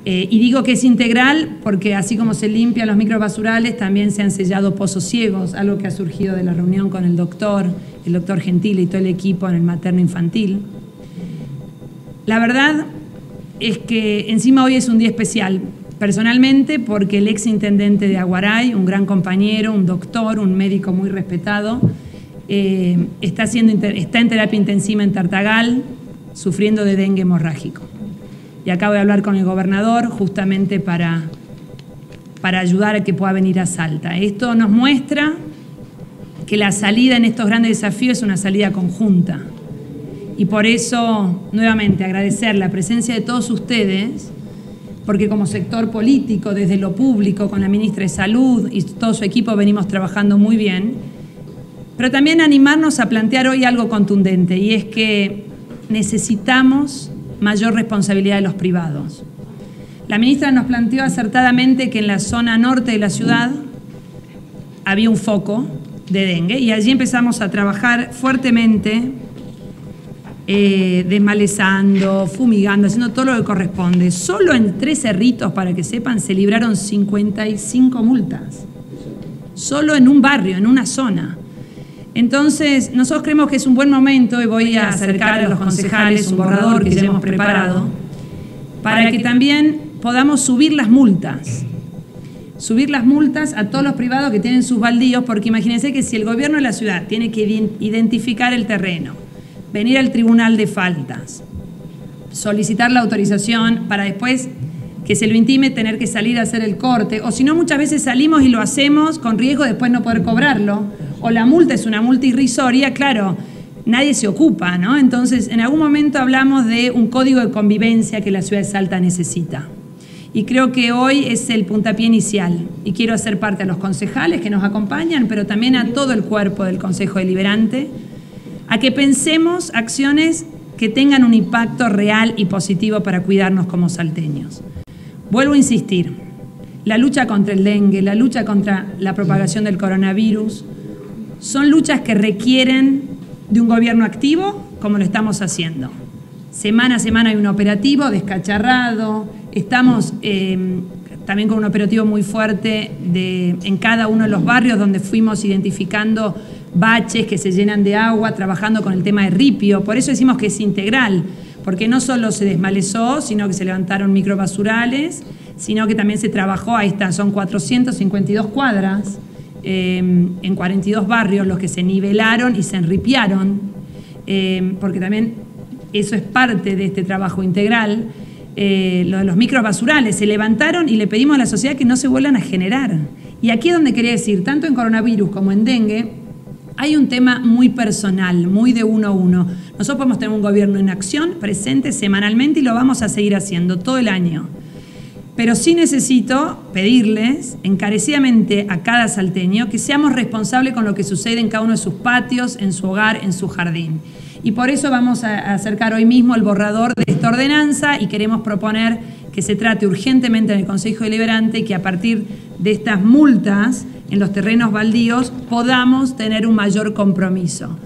Y digo que es integral porque así como se limpian los microbasurales, también se han sellado pozos ciegos, algo que ha surgido de la reunión con el doctor Gentile y todo el equipo en el materno infantil. La verdad es que encima hoy es un día especial, personalmente, porque el ex intendente de Aguaray, un gran compañero, un doctor, un médico muy respetado, está en terapia intensiva en Tartagal, sufriendo de dengue hemorrágico. Y acabo de hablar con el gobernador justamente para ayudar a que pueda venir a Salta. Esto nos muestra que la salida en estos grandes desafíos es una salida conjunta. Y por eso, nuevamente, agradecer la presencia de todos ustedes, porque como sector político, desde lo público, con la ministra de Salud y todo su equipo venimos trabajando muy bien, pero también animarnos a plantear hoy algo contundente, y es que necesitamos mayor responsabilidad de los privados. La ministra nos planteó acertadamente que en la zona norte de la ciudad había un foco de dengue y allí empezamos a trabajar fuertemente, desmalezando, fumigando, haciendo todo lo que corresponde. Solo en 3 cerritos, para que sepan, se libraron 55 multas. Solo en un barrio, en una zona. Entonces, nosotros creemos que es un buen momento, y voy a acercar a los concejales un borrador que ya hemos preparado, para que también podamos subir las multas. Subir las multas a todos los privados que tienen sus baldíos, porque imagínense que si el gobierno de la ciudad tiene que identificar el terreno, venir al tribunal de faltas, solicitar la autorización para después que se lo intime tener que salir a hacer el corte, o si no, muchas veces salimos y lo hacemos con riesgo de después no poder cobrarlo, o la multa es una multa irrisoria, claro, nadie se ocupa, ¿no? Entonces, en algún momento hablamos de un código de convivencia que la ciudad de Salta necesita. Y creo que hoy es el puntapié inicial, y quiero hacer parte a los concejales que nos acompañan, pero también a todo el cuerpo del Consejo Deliberante, a que pensemos acciones que tengan un impacto real y positivo para cuidarnos como salteños. Vuelvo a insistir, la lucha contra el dengue, la lucha contra la propagación del coronavirus, son luchas que requieren de un gobierno activo, como lo estamos haciendo. Semana a semana hay un operativo descacharrado, estamos también con un operativo muy fuerte en cada uno de los barrios donde fuimos identificando baches que se llenan de agua, trabajando con el tema de ripio. Por eso decimos que es integral, porque no solo se desmalezó, sino que se levantaron microbasurales, sino que también se trabajó, ahí está, son 452 cuadras, en 42 barrios los que se nivelaron y se enripiaron, porque también eso es parte de este trabajo integral. Lo de los microbasurales se levantaron y le pedimos a la sociedad que no se vuelvan a generar. Y aquí es donde quería decir, tanto en coronavirus como en dengue, hay un tema muy personal, muy de uno a uno. Nosotros podemos tener un gobierno en acción, presente semanalmente, y lo vamos a seguir haciendo todo el año. Pero sí necesito pedirles encarecidamente a cada salteño que seamos responsables con lo que sucede en cada uno de sus patios, en su hogar, en su jardín. Y por eso vamos a acercar hoy mismo el borrador de esta ordenanza y queremos proponer que se trate urgentemente en el Consejo Deliberante y que a partir de estas multas en los terrenos baldíos podamos tener un mayor compromiso.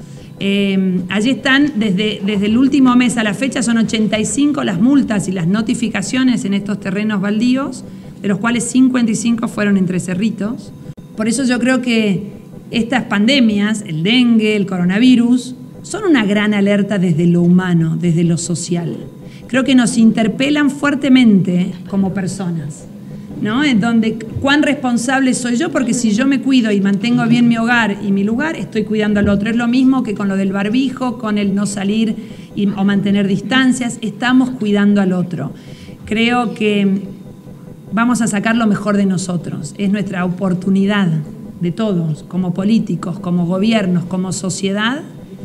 Allí están, desde el último mes a la fecha, son 85 las multas y las notificaciones en estos terrenos baldíos, de los cuales 55 fueron en 3 cerritos. Por eso yo creo que estas pandemias, el dengue, el coronavirus, son una gran alerta desde lo humano, desde lo social. Creo que nos interpelan fuertemente como personas, ¿no? En donde cuán responsable soy yo, porque si yo me cuido y mantengo bien mi hogar y mi lugar, estoy cuidando al otro. Es lo mismo que con lo del barbijo, con el no salir o mantener distancias, estamos cuidando al otro. Creo que vamos a sacar lo mejor de nosotros, es nuestra oportunidad de todos, como políticos, como gobiernos, como sociedad,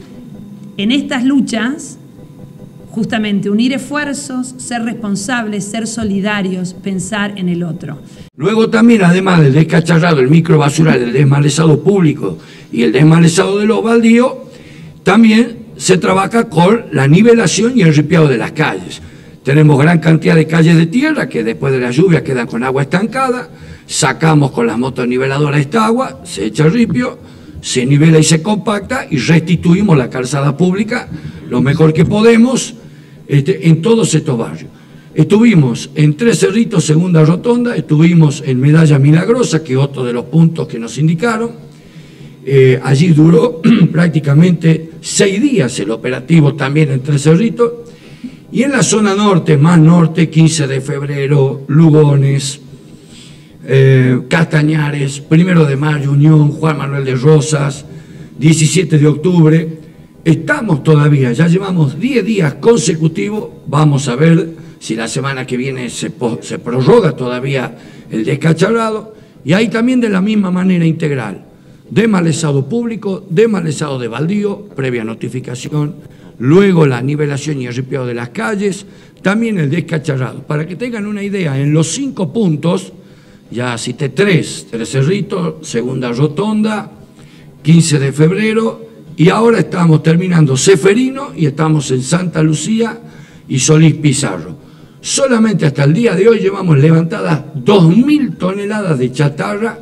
en estas luchas, justamente unir esfuerzos, ser responsables, ser solidarios, pensar en el otro. Luego también, además del descacharrado, el microbasural, el desmalezado público y el desmalezado de los baldíos, también se trabaja con la nivelación y el ripiado de las calles. Tenemos gran cantidad de calles de tierra que después de la lluvia quedan con agua estancada, sacamos con las motoniveladoras esta agua, se echa ripio, se nivela y se compacta y restituimos la calzada pública lo mejor que podemos en todos estos barrios. Estuvimos en Tres Cerritos, segunda rotonda, estuvimos en Medalla Milagrosa, que es otro de los puntos que nos indicaron. Allí duró prácticamente 6 días el operativo también en Tres Cerritos. Y en la zona norte, más norte, 15 de febrero, Lugones, Castañares, 1 de mayo, Unión, Juan Manuel de Rosas, 17 de octubre. Estamos todavía, ya llevamos 10 días consecutivos, vamos a ver si la semana que viene se prorroga todavía el descacharrado, y ahí también de la misma manera integral, desmalezado público, desmalezado de baldío, previa notificación, luego la nivelación y el ripiado de las calles, también el descacharrado. Para que tengan una idea, en los 5 puntos, ya cité 3, Tres Cerritos, segunda rotonda, 15 de febrero, y ahora estamos terminando Ceferino y estamos en Santa Lucía y Solís Pizarro. Solamente hasta el día de hoy llevamos levantadas 2.000 toneladas de chatarra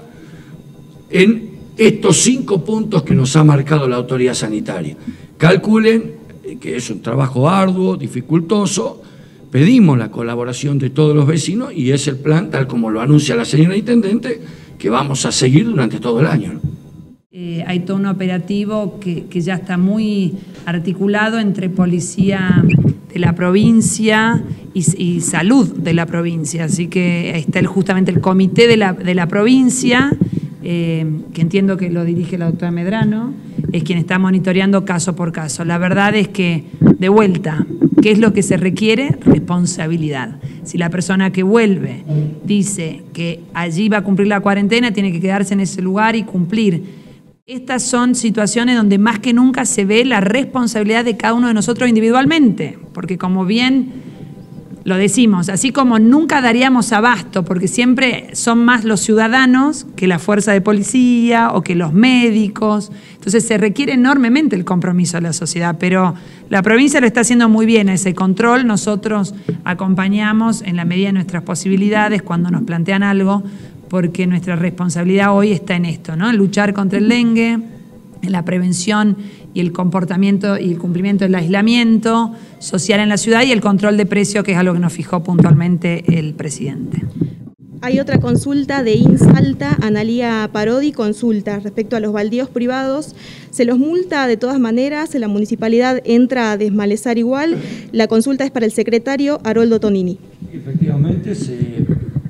en estos 5 puntos que nos ha marcado la autoridad sanitaria. Calculen que es un trabajo arduo, dificultoso. Pedimos la colaboración de todos los vecinos y es el plan, tal como lo anuncia la señora intendente, que vamos a seguir durante todo el año, ¿no? Hay todo un operativo que ya está muy articulado entre policía de la provincia y salud de la provincia, así que está justamente el comité de la provincia, que entiendo que lo dirige la doctora Medrano, es quien está monitoreando caso por caso. La verdad es que, de vuelta, ¿qué es lo que se requiere? Responsabilidad. Si la persona que vuelve dice que allí va a cumplir la cuarentena, tiene que quedarse en ese lugar y cumplir. Estas son situaciones donde más que nunca se ve la responsabilidad de cada uno de nosotros individualmente, porque como bien lo decimos, así como nunca daríamos abasto, porque siempre son más los ciudadanos que la fuerza de policía o que los médicos, entonces se requiere enormemente el compromiso de la sociedad, pero la provincia lo está haciendo muy bien ese control. Nosotros acompañamos en la medida de nuestras posibilidades cuando nos plantean algo, porque nuestra responsabilidad hoy está en esto, ¿no? En luchar contra el dengue, en la prevención y el comportamiento y el cumplimiento del aislamiento social en la ciudad y el control de precios, que es algo que nos fijó puntualmente el presidente. Hay otra consulta de Insalta, Analía Parodi, consulta respecto a los baldíos privados. ¿Se los multa de todas maneras? ¿La municipalidad entra a desmalezar igual? La consulta es para el secretario Haroldo Tonini. Efectivamente, se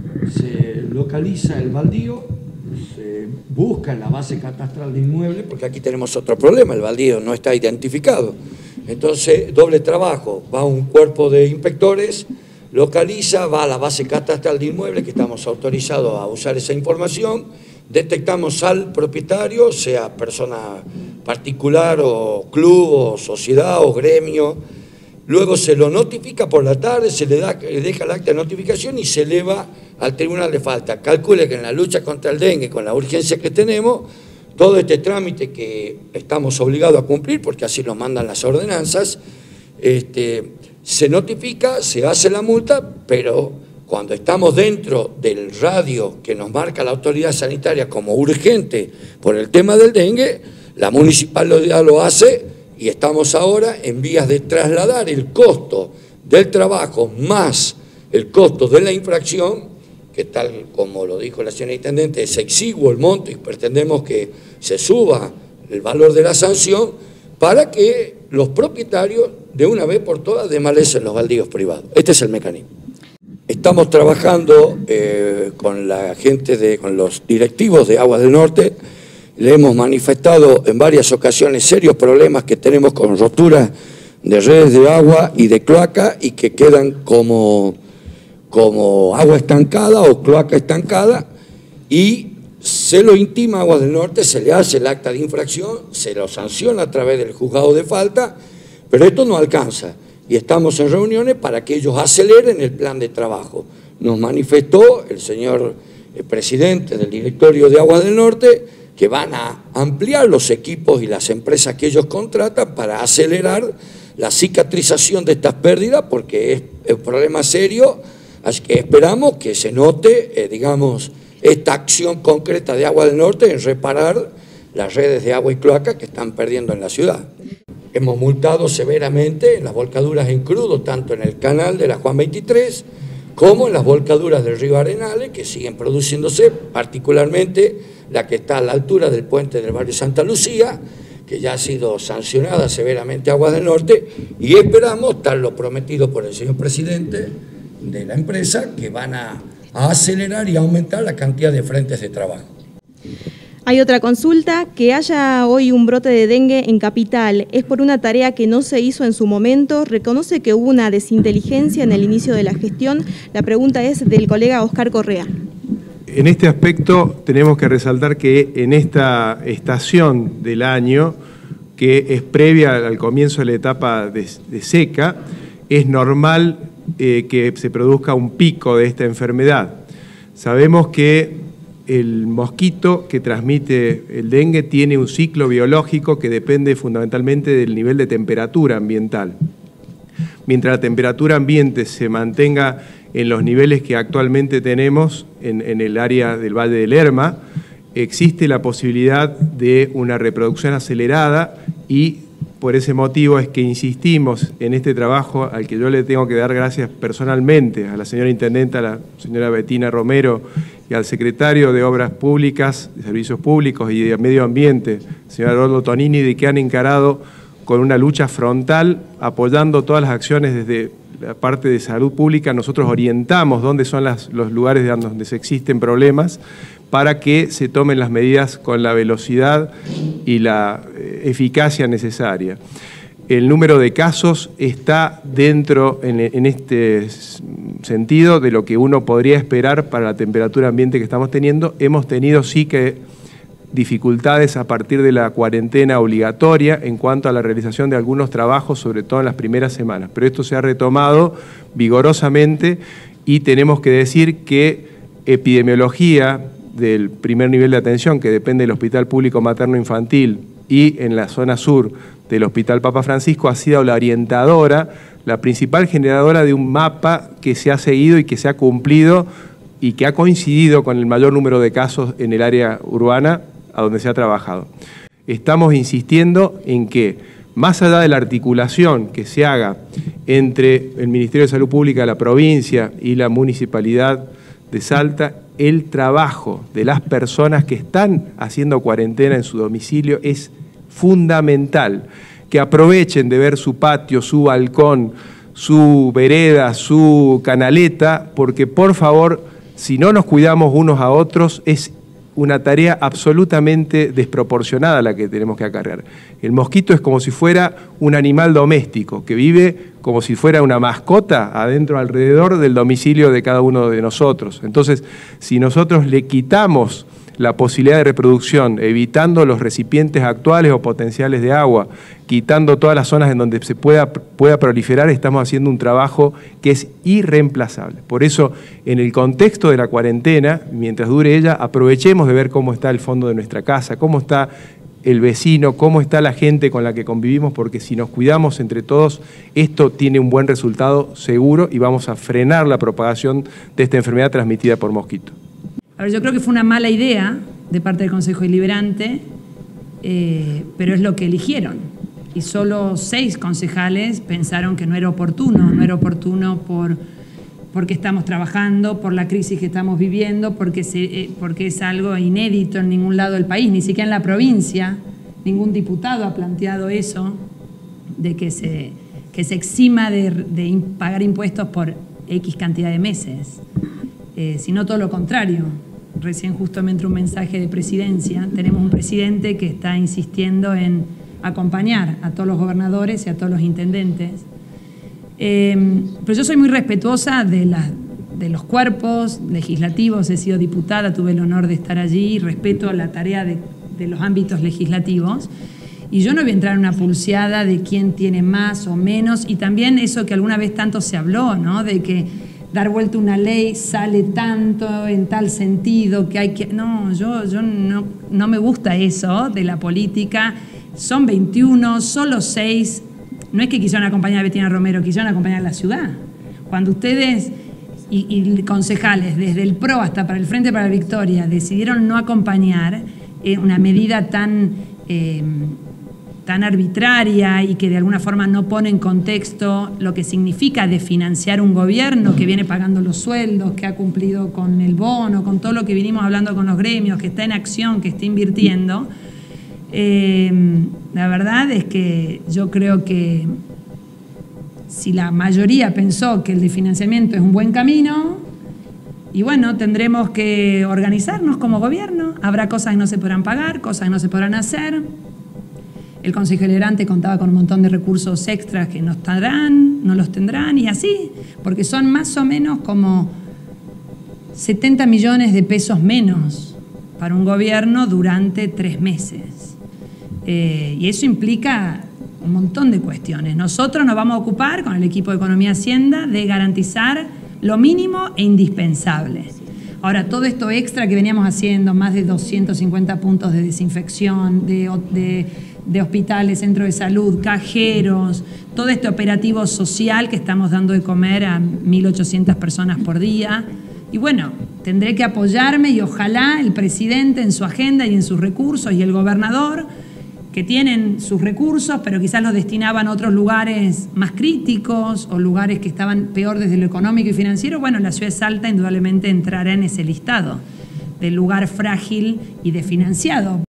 localiza el baldío, se busca en la base catastral de inmuebles, porque aquí tenemos otro problema, el baldío no está identificado. Entonces, doble trabajo, va un cuerpo de inspectores, localiza, va a la base catastral de inmuebles, que estamos autorizados a usar esa información, detectamos al propietario, sea persona particular o club o sociedad o gremio. Luego se lo notifica por la tarde, se le deja el acta de notificación y se eleva al tribunal de falta. Calcule que en la lucha contra el dengue, con la urgencia que tenemos, todo este trámite que estamos obligados a cumplir, porque así nos mandan las ordenanzas, se notifica, se hace la multa, pero cuando estamos dentro del radio que nos marca la autoridad sanitaria como urgente por el tema del dengue, la municipalidad lo hace. Y estamos ahora en vías de trasladar el costo del trabajo más el costo de la infracción, que tal como lo dijo la señora intendente, es exiguo el monto y pretendemos que se suba el valor de la sanción para que los propietarios de una vez por todas desmalecen los baldíos privados. Este es el mecanismo. Estamos trabajando con la gente, con los directivos de Aguas del Norte. Le hemos manifestado en varias ocasiones serios problemas que tenemos con roturas de redes de agua y de cloaca y que quedan como agua estancada o cloaca estancada, y se lo intima a Aguas del Norte, se le hace el acta de infracción, se lo sanciona a través del juzgado de falta, pero esto no alcanza y estamos en reuniones para que ellos aceleren el plan de trabajo. Nos manifestó el señor presidente del directorio de Aguas del Norte que van a ampliar los equipos y las empresas que ellos contratan para acelerar la cicatrización de estas pérdidas, porque es un problema serio, así que esperamos que se note, esta acción concreta de Aguas del Norte en reparar las redes de agua y cloaca que están perdiendo en la ciudad. hemos multado severamente en las volcaduras en crudo, tanto en el canal de la Juan 23 como en las volcaduras del río Arenales, que siguen produciéndose, particularmente la que está a la altura del puente del barrio Santa Lucía, que ya ha sido sancionada severamente Aguas del Norte, y esperamos, tal lo prometido por el señor presidente de la empresa, que van a acelerar y aumentar la cantidad de frentes de trabajo. Hay otra consulta: que haya hoy un brote de dengue en Capital, ¿es por una tarea que no se hizo en su momento? ¿Reconoce que hubo una desinteligencia en el inicio de la gestión? La pregunta es del colega Oscar Correa. En este aspecto tenemos que resaltar que en esta estación del año, que es previa al comienzo de la etapa de seca, es normal que se produzca un pico de esta enfermedad. Sabemos que el mosquito que transmite el dengue tiene un ciclo biológico que depende fundamentalmente del nivel de temperatura ambiental. Mientras la temperatura ambiente se mantenga en los niveles que actualmente tenemos en el área del Valle del Lerma, existe la posibilidad de una reproducción acelerada, y por ese motivo es que insistimos en este trabajo, al que yo le tengo que dar gracias personalmente a la señora intendenta, a la señora Bettina Romero, y al secretario de Obras Públicas, de Servicios Públicos y de Medio Ambiente, señor Roldo Tonini, de que han encarado con una lucha frontal, apoyando todas las acciones desde la parte de salud pública. Nosotros orientamos dónde son los lugares donde se existen problemas, para que se tomen las medidas con la velocidad y la eficacia necesaria. El número de casos está dentro, en este sentido, de lo que uno podría esperar para la temperatura ambiente que estamos teniendo. Hemos tenido sí que dificultades a partir de la cuarentena obligatoria en cuanto a la realización de algunos trabajos, sobre todo en las primeras semanas. Pero esto se ha retomado vigorosamente, y tenemos que decir que epidemiología del primer nivel de atención, que depende del Hospital Público Materno Infantil, y en la zona sur del Hospital Papa Francisco, ha sido la orientadora, la principal generadora de un mapa que se ha seguido y que se ha cumplido y que ha coincidido con el mayor número de casos en el área urbana a donde se ha trabajado. Estamos insistiendo en que, más allá de la articulación que se haga entre el Ministerio de Salud Pública de la provincia y la Municipalidad de Salta, el trabajo de las personas que están haciendo cuarentena en su domicilio es fundamental. Que aprovechen de ver su patio, su balcón, su vereda, su canaleta, porque por favor, si no nos cuidamos unos a otros, es una tarea absolutamente desproporcionada la que tenemos que acarrear. El mosquito es como si fuera un animal doméstico, que vive como si fuera una mascota adentro, alrededor del domicilio de cada uno de nosotros. Entonces, si nosotros le quitamos la posibilidad de reproducción, evitando los recipientes actuales o potenciales de agua, quitando todas las zonas en donde se pueda proliferar, estamos haciendo un trabajo que es irreemplazable. Por eso, en el contexto de la cuarentena, mientras dure ella, aprovechemos de ver cómo está el fondo de nuestra casa, cómo está el vecino, cómo está la gente con la que convivimos, porque si nos cuidamos entre todos, esto tiene un buen resultado seguro y vamos a frenar la propagación de esta enfermedad transmitida por mosquito. A ver, yo creo que fue una mala idea de parte del Consejo Deliberante, pero es lo que eligieron. Y solo 6 concejales pensaron que no era oportuno porque estamos trabajando, por la crisis que estamos viviendo, porque es algo inédito en ningún lado del país, ni siquiera en la provincia. Ningún diputado ha planteado eso, de que se exima de pagar impuestos por X cantidad de meses, sino todo lo contrario. Recién justo me entró un mensaje de presidencia. Tenemos un presidente que está insistiendo en acompañar a todos los gobernadores y a todos los intendentes. Pero yo soy muy respetuosa de los cuerpos legislativos. He sido diputada, tuve el honor de estar allí, y respeto la tarea de los ámbitos legislativos. Y yo no voy a entrar en una pulseada de quién tiene más o menos, y también eso que alguna vez tanto se habló, ¿no? De que dar vuelta una ley sale tanto en tal sentido que hay que... No, yo no me gusta eso de la política. Son 21, solo 6. No es que quisieron acompañar a Bettina Romero, quisieron acompañar a la ciudad. Cuando ustedes y concejales, desde el PRO hasta para el Frente para la Victoria, decidieron no acompañar una medida tan tan arbitraria y que de alguna forma no pone en contexto lo que significa desfinanciar un gobierno que viene pagando los sueldos, que ha cumplido con el bono, con todo lo que vinimos hablando con los gremios, que está en acción, que está invirtiendo. La verdad es que yo creo que si la mayoría pensó que el desfinanciamiento es un buen camino, y bueno, tendremos que organizarnos como gobierno, habrá cosas que no se podrán pagar, cosas que no se podrán hacer. El Consejo Deliberante contaba con un montón de recursos extras que no estarán, no los tendrán, y así, porque son más o menos como 70 millones de pesos menos para un gobierno durante 3 meses. Y eso implica un montón de cuestiones. Nosotros nos vamos a ocupar, con el equipo de Economía y Hacienda, de garantizar lo mínimo e indispensable. Ahora, todo esto extra que veníamos haciendo, más de 250 puntos de desinfección, de hospitales, centros de salud, cajeros, todo este operativo social que estamos dando de comer a 1.800 personas por día. Y bueno, tendré que apoyarme y ojalá el presidente en su agenda y en sus recursos y el gobernador, que tienen sus recursos, pero quizás los destinaban a otros lugares más críticos o lugares que estaban peor desde lo económico y financiero. Bueno, la ciudad de Salta indudablemente entrará en ese listado de lugar frágil y desfinanciado.